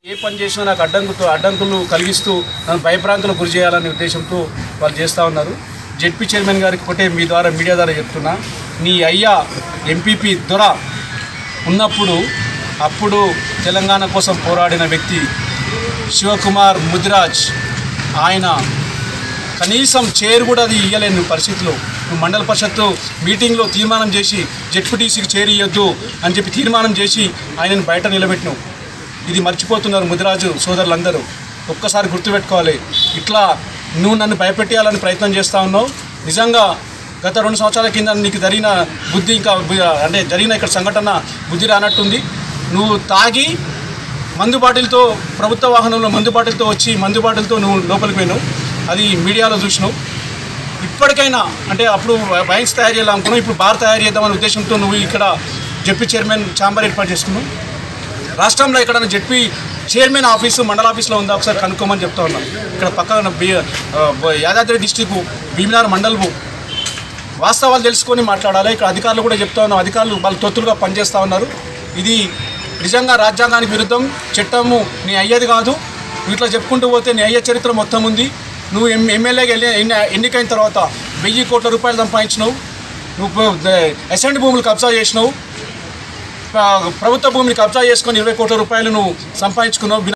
ఏ పని చేసినా నాకు అడ్డంకులు కలిగిస్తూ నన్ను భయభ్రాంతులకు గురి చేయాలనే ఉద్దేశంతో వాళ్ళు చేస్తూ ఉన్నారు. జెడ్పీ చైర్మన్ గారికి ఒకటే మీ ద్వారా మీడియా ద్వారా చెప్తున్నా, నీ అయ్యా ఎంపీపీ దొర ఉన్నప్పుడు అప్పుడు తెలంగాణ కోసం పోరాడిన వ్యక్తి శివకుమార్ ముదిరాజ్, ఆయన కనీసం చైర్ కూడా అది ఇవ్వలేని పరిస్థితిలో నువ్వు మండల పరిషత్తు మీటింగ్లో తీర్మానం చేసి జెడ్పీటీసీకి చైర్ ఇవ్వద్దు అని చెప్పి తీర్మానం చేసి ఆయనను బయట నిలబెట్టినావు. ఇది మర్చిపోతున్నారు ముదిరాజు సోదరులందరూ. ఒక్కసారి గుర్తుపెట్టుకోవాలి. ఇట్లా నువ్వు నన్ను భయపెట్టేయాలని ప్రయత్నం చేస్తూ ఉన్నావు. నిజంగా గత 2 సంవత్సరాల కింద నీకు జరిగిన బుద్ధి ఇంకా అంటే జరిగిన ఇక్కడ సంఘటన బుద్ధి రానట్టుంది. నువ్వు తాగి మందు బాటిల్తో ప్రభుత్వ వాహనంలో మందు బాటిల్తో వచ్చి మందు బాటిల్తో నువ్వు లోపలికి పోయినావు. అది మీడియాలో చూసినావు. ఇప్పటికైనా అంటే అప్పుడు వైన్స్ తయారు చేయాలనుకున్నావు, ఇప్పుడు బార్ తయారు చేద్దామనే ఉద్దేశంతో నువ్వు ఇక్కడ జెడ్పీ చైర్మన్ ఛాంబర్ ఏర్పాటు చేసుకున్నావు. రాష్ట్రంలో ఎక్కడైనా జెడ్పీ చైర్మన్ ఆఫీసు మండల ఆఫీస్లో ఉందా ఒకసారి కనుక్కోమని చెప్తా ఉన్నాను. ఇక్కడ పక్కన యాదాద్రి డిస్టిక్ భీమనార్ మండలము వాస్తవాలు తెలుసుకొని మాట్లాడాలి. ఇక్కడ అధికారులు కూడా చెప్తా ఉన్నాం, అధికారులు వాళ్ళు తొత్తులుగా పనిచేస్తూ ఉన్నారు. ఇది నిజంగా రాజ్యాంగానికి విరుద్ధం. చట్టము నీ అయ్యేది కాదు. నువ్వు ఇట్లా చెప్పుకుంటూ పోతే నీ అయ్యే చరిత్ర మొత్తం ఉంది. నువ్వు ఎమ్మెల్యేగా ఎన్నికైన తర్వాత 1000 కోట్ల రూపాయలు సంపాదించినావు. నువ్వు అసెంట్ భూములు కబ్జా చేసినావు. ప్రభుత్వ భూమిని కబ్జా చేసుకొని 20 కోట్ల రూపాయలు నువ్వు సంపాదించుకున్నావు.